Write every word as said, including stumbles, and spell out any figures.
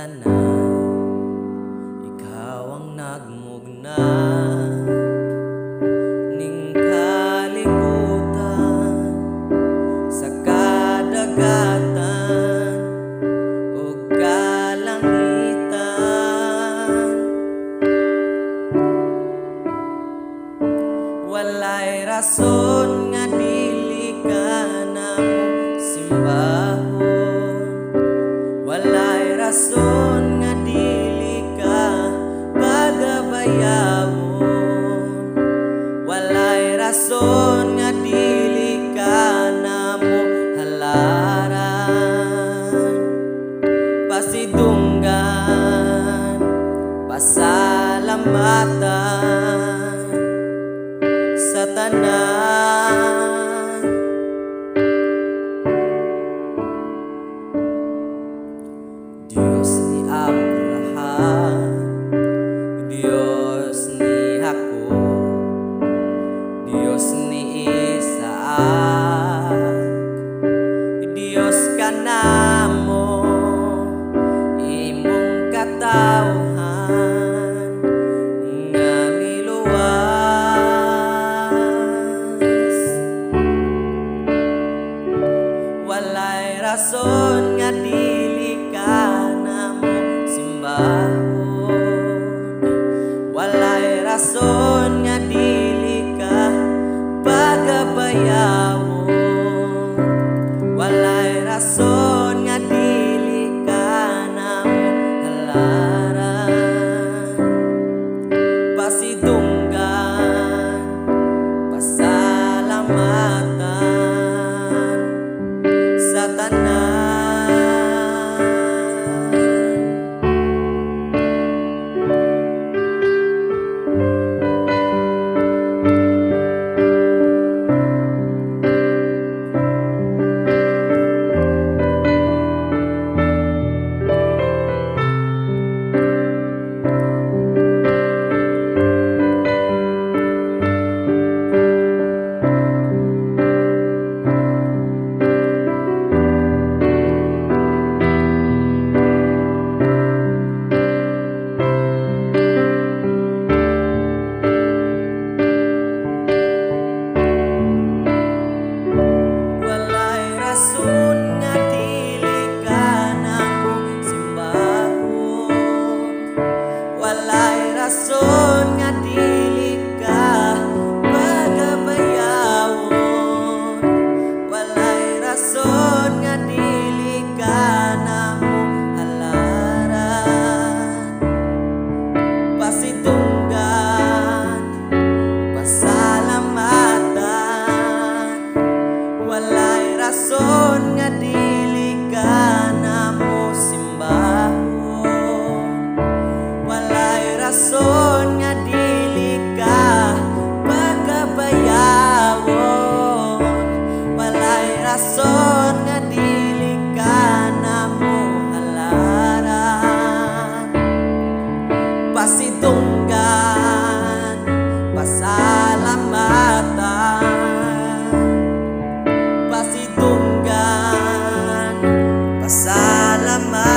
tanan, ikaw ang nagmugna ning kalibutan sa kadagatan ug kalangitan. Walay rason nga dili ka namo simbahon, walay rason nga dili ka pagabayawon, walay rason nga dili ka namo halaran. Pasidunggan, pasalamatan sa tanan. Diyos ni Abraham, Diyos ni Jacob, Diyos ni Isaac, Diyos ka namo, imong katawhan nga miluwas. Walay rason nga dili ka namo simbahon, walay rason nga dili ka pagabayawon, walay rason nga dili ka namo halaran. Pasidunggan, pasalamatan sa tanan. Walay rason nga dili ka pagabayawon, walay rason nga dili ka namo halaran. Pasidunggan, pasalamatan, walay rason nga dili ka namo simbahon, walay rason nga dili ka pagabayawon, walay rason nga dili ka namo halaran. Pasidunggan, pasalamatan, pasidunggan, pasalamatan.